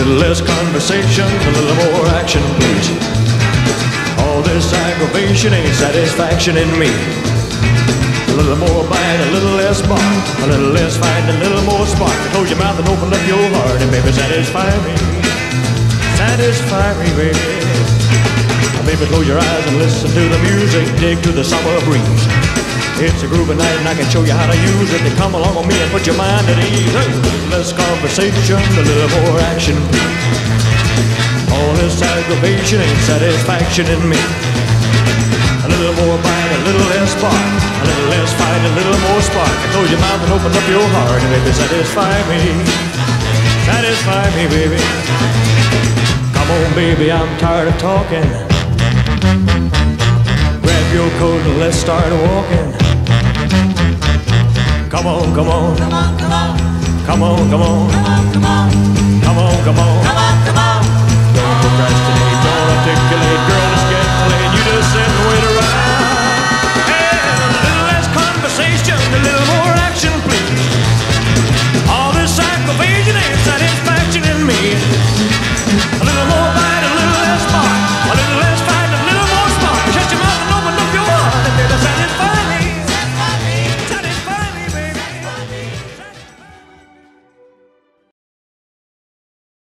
little less conversation, a little more action, please. All this aggravation ain't satisfaction in me. A little more bite, a little less bark, a little less fight, a little more spark. Close your mouth and open up your heart, and baby, satisfy me. Satisfy me, baby. Baby, close your eyes and listen to the music, dig to the summer breeze. It's a groovy night and I can show you how to use it. Then come along with me and put your mind at ease. Hey, less conversation, a little more action, please. All this aggravation ain't satisfaction in me. A little more bite, a little less spark, a little less fight, a little more spark. Close your mouth and open up your heart, and baby, satisfy me. Satisfy me, baby. Come on, baby, I'm tired of talking. Grab your coat and let's start walking. Come on, come on. Come on, come on. Come on, come on. Come on, come on. Come on, come on. Come on, come on. Don't procrastinate, don't